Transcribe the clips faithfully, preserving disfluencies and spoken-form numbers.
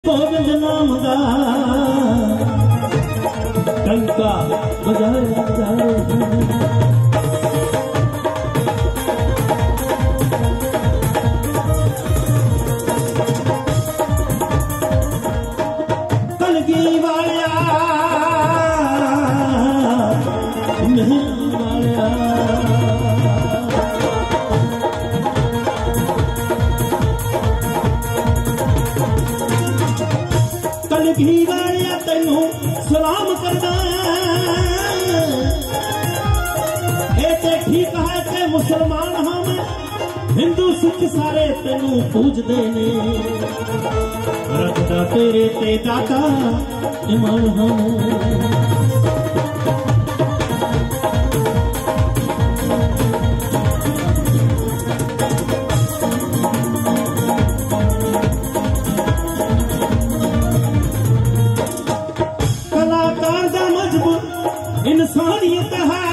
गोविंद नाम गा टंका बजाए बजाए कलगी वालिया वालिया कलगी वालिया तेनू सलाम करदा ए ते ठीक है कि मुसलमान हम हिंदू सिख सारे तेनू पूजदे ने रखदा तेरे ते दाता ईमान हम इंसानियत है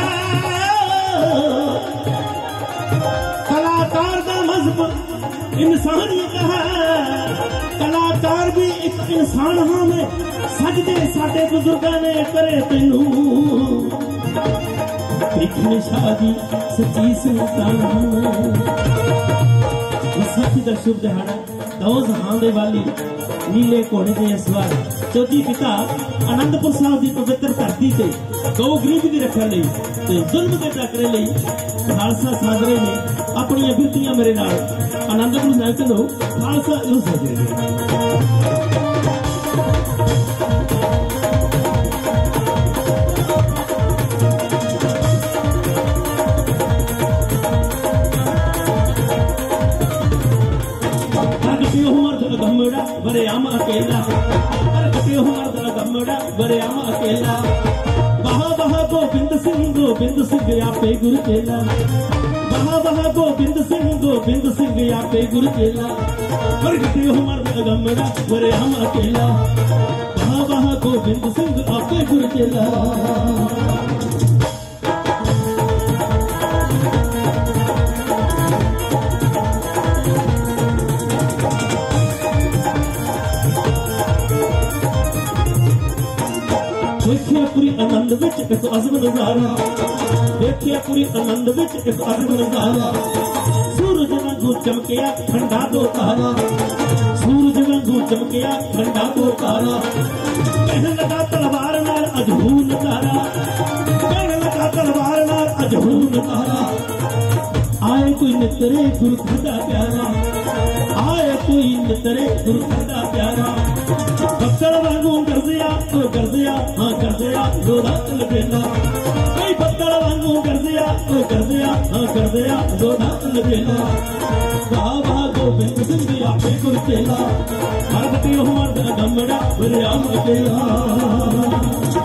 कलाकार का मजहब इंसानियत है कलाकार भी एक इंसान हाँ मैं सजदे साडे बुजुर्गों ने करे तेनू कृष्ण शादी सच्ची सुल्तान विसाखी का शुभ दिहाड़ा दो जहां दे वाली नीले घोड़े के सवार चौथी पिता आनंदपुर साहब की पवित्र धरती से गौ गरीब की रखने लिए जुल्म के टकरे लिए खालसा साजरे ने अपनी बिरतियां मेरे नाल आनंदपुर साहब चलो खालसा इस साजरे गमड़ा बरे आम अकेला गमड़ा बरे आम अकेला बहा बहा गोबिंद सिंह गोबिंद सिंह आपे गुरु चेला बहा बहा गोबिंद सिंह गोबिंद सिंह आपे गुरु चेला मर्द गमड़ा बरे आम अकेला बहा बहा गोबिंद सिंह आपे गुरु चेला देखिया पूरी आनंद विच एक अजब नजारा देखिया पूरी आनंद विच एक अजब नजारा सूरज वांगू चमकिया ठंडा दो तारा सूरज वांगू चमकिया ठंडा दो तारा कहने लगा तलवार नाल अजहू नजारा कहने लगा तलवार नाल अजहू नजारा आए कोई नितरे गुरु खड़ा प्यारा आए कोई नितरे गुरु खड़ा प्यारा बक्सर वांगू गरजिया तो गरजिया हाँ गरजिया दो रात लगेला कई बक्सर वांगू गरजिया तो गरजिया हाँ गरजिया दो रात लगेला बाबा गोबिंद सिंह आपे गुरु चेला मर्द की मर्द गमड़ा बरे आम अकेला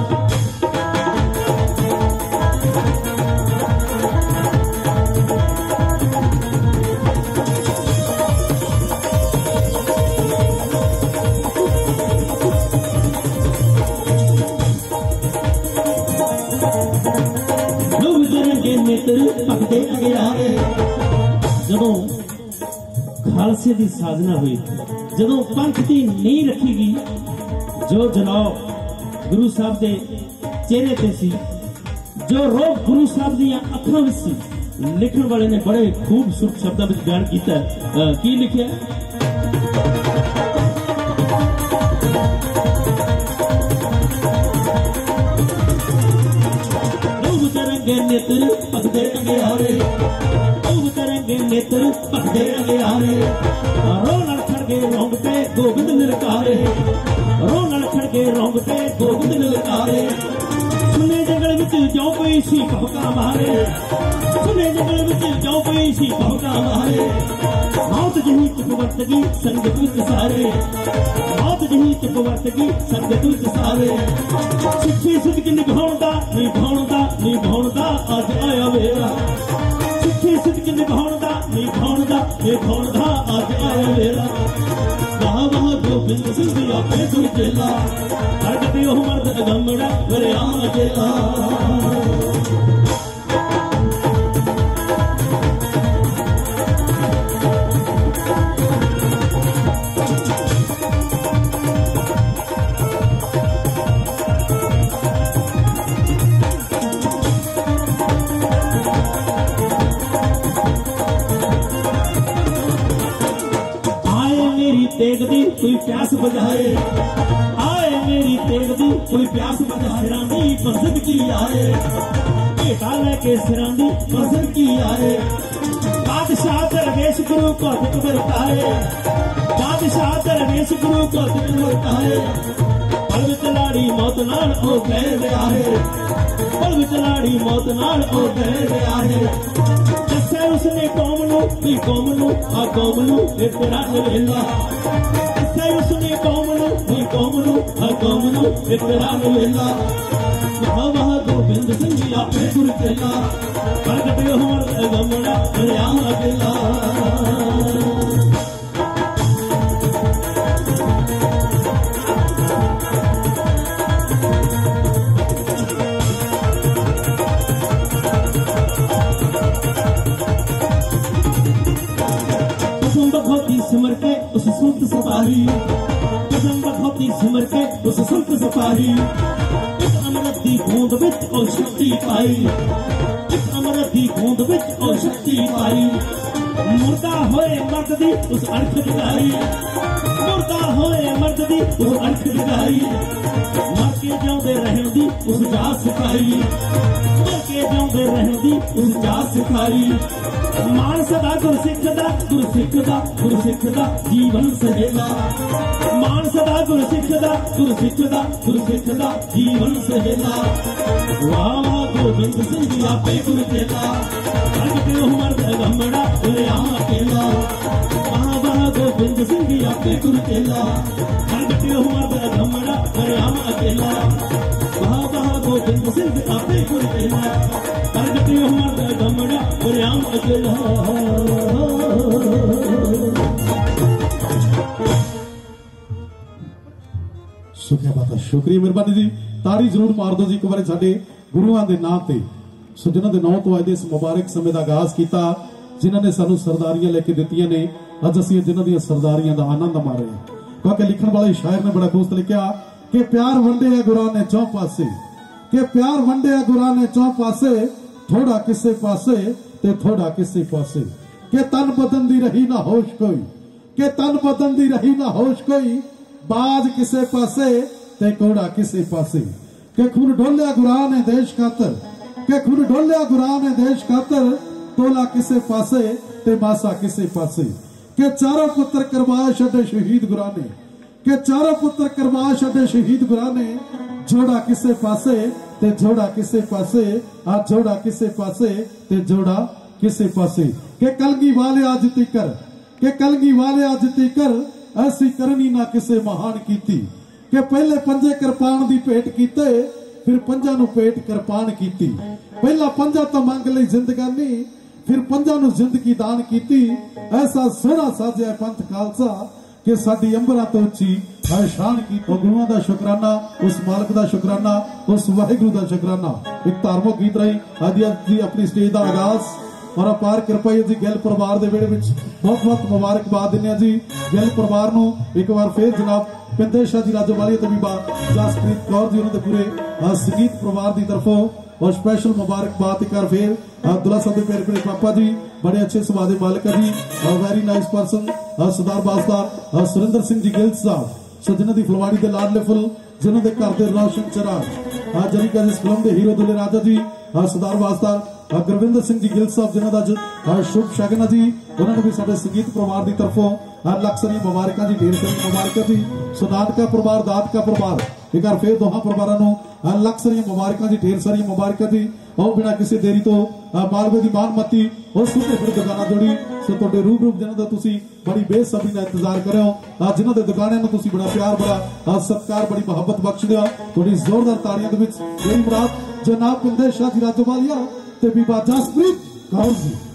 जदों खालसे की साधना हुई जदों पंथ की नींह रखी गई जो जलाओ गुरु साहब के चेहरे ते सी जो रोग गुरु साहब दी अखां विच सी लिखण वाले ने बड़े खूबसूरत शब्दों में बयान किया की लिखिया नेत्र पकड़े अगे आ रहे नेत्र पकड़े अगे आ रहे रो लड़खड़ के रोंगटे गोबिंद ललकारे रो लड़खड़ के रोंगटे गोबिंद ललकारे सुने जंगल विच जो कोई सी भौंका मारे सुने जंगल विच जो कोई सी भौंका मारे मौत जही चुपवर्तगी संगत विच सारे मौत जही चुपवर्तगी संगत विच सारे सिੱਖੀ सिद्ध निभाउंदा निभाउंदा निभाउंदा अज आया वेला सिੱਖੀ सिद्ध निभाउंदा निभाउंदा निभाउंदा अज आया वेला वाह वाह गोबिंद सिंह आपे गुरु चेला हरकते ओह मर्द गमड़ा बरे आम अकेला कोई प्यास बुझाए, आए मेरी तेग दी कोई प्यास बुझाए। सिरांदी मस्जिद की आए, बेटा लेके सिरांदी मस्जिद की आए। बादशाह दरवेश गुरु को दिख बरताए, बादशाह दरवेश गुरु को दिख बरताए। पल विच लाड़ी मौत नाल ओ गए विआहे, पल विच लाड़ी मौत नाल ओ गए विआहे। दस्या उसने कौम नू भी कौम नू आ कौम नू एक रात वेला, दस्या उसने कौम नू भी कौम नू आ कौम नू एक रात वेला। वाह वाह गोबिंद सिंह जी आपे गुर चेला, प्रगटे होर गमड़ा राम अकेला। सिमर के उस सुल्त सवारी, कसम बखौती सिमर के उस सुल्त सवारी। इस अमृत दी बूंद विच ओ शक्ति पाई, इस अमृत दी बूंद विच ओ शक्ति पाई। मुर्दा होए मर्द दी उस अणख जगाई, मुर्दा होए मर्द दी उस अणख जगाई। मर के जाऊंदे रहन दी उस जात सिखाई, मर के जाऊंदे रहन दी उस जात सिखाई। मान सदा गुर सिख दा गुर सिख दा गुर सिख दा जीवन सहेला, मान सदा गुर सिख दा गुर सिख दा गुर सिख दा जीवन सहेला। वाह गोबिंद सिंह जी आपे गुर चेला, प्रगटे हो मर्द गमड़ा राम अकेला। वाह वाह गोबिंद सिंह जी आपे गुर चेला, प्रगटे हो मर्द गमड़ा राम अकेला। वाह वाह गोबिंद सिंह जी आपे गुर चेला, प्रगटे हो मर्द गमड़ा राम अकेला। शुक्रिया बात है, शुक्रिया मेहरबानी जी। ताड़ी जरूर मार दो जी एक बार साडे गुरुआं दे नाम ते। सो जिन्हां दे नाम तो अज इस मुबारक समय का आगाज किया, जिन्हां ने सानू सरदारियां लेके दित्तियां ने, अज असीं जिन्हां दी सरदारियां दा आनंद मारे। क्योंकि लिखण वाले शायर ने बड़ा खूबसूरत लिखा कि प्यार वंडे है गुरां ने चौं पासे, कि प्यार वंडे है गुरां ने चौं पासे। थोड़ा किसे पासे ते थोड़ा किसे पासे, के तन बदन दी रही ना होश कोई, के तन बदन दी रही ना होश कोई। बाज किसे पासे ते कोड़ा किसे पासे, के खून ढोलिया गुरां ने देश खातर, के खून ढोलिया गुरां ने देश खातर। तोला किसे पासे ते मासा किसे पासे, के चारों पुत्र करवा छड़े शहीद गुरां ने, के चारों पुत्र करवा छड़े शहीद गुरां ने। जोड़ा किसे पासे ते जोड़ा किसे पासे, आ जोड़ा किसे पासे ते जोड़ा किसे पासे। के कलगी वाले आज तिकर, के कलगी वाले आज तिकर ऐसी करनी ना किसे महान कीती। के पहले पंजे कृपान दी भेंट कीते, फिर पंजा नु भेंट कृपान कीती। पहला पंजा तो मंग लई जिंदगानी, फिर पंजा नु जिंदगी दान कीती। ऐसा सोहना साजिया पंथ खालसा, कि साडी अंबरां तो उच्ची शान की। गुरुआं दा शुकराना, उस मालक दा शुकराना, उस वाहिगुरू दा शुकराना। एक धार्मिक गीत रही आदि जी अपनी स्टेज का आगाज और अपार कृपा जी गैल परिवार दे वेड़े विच बहुत बहुत मुबारकबाद दिंदे जी। गैल परिवार नूं एक बार फिर जनाब पिंदे शाह जी राजोवाली ते बीबा जसप्रीत कौर जी उन्होंने पूरे संगीत परिवार की तरफों और स्पेशल मुबारकबाद एक बार फिर अब्दुल्ला साहब के मेरे पापा जी बड़े अच्छे सुभाव के मालिक जी और वेरी नाइस पर्सन सरदार बासदार सुरेंद्र सिंह जी गिल साहब। सो जिन्हों की फुलवाड़ी के लाडले फुल, जिन्हों के घर के रोशन चराग जरी का जिस फिल्म के हीरो दुले राजा जी सरदार बासदार गुरविंदर सिंह जी गिल साहब जिन्हों का शुभ शगन जी, उन्होंने भी साडे संगीत परिवार की तरफों लख सारी मुबारक जी, ढेर सारी मुबारक जी। सो नाटका परिवार दादका परिवार एक बार फिर दोहां परिवारों लख सारी मुबारक जी, ढेर सारी मुबारक जी। और बिना किसी देरी तो मालवे की मानमती और सुपर फिर दुकाना जोड़ी। सो तुहाडे रूबरू जिन्हों का तुसीं बड़ी बेसब्री नाल इंतजार कर रहे हो, जिन्हों के दुकानों में तुसीं बड़ा प्यार बड़ा सत्कार बड़ी मुहब्बत बख्श दिया। थोड़ी जोरदार ताड़ियां दे विच मेरी मुराद जनाब पिंदे शाह जी राजोवालिया ते बीबा जसप्रीत कौर जी।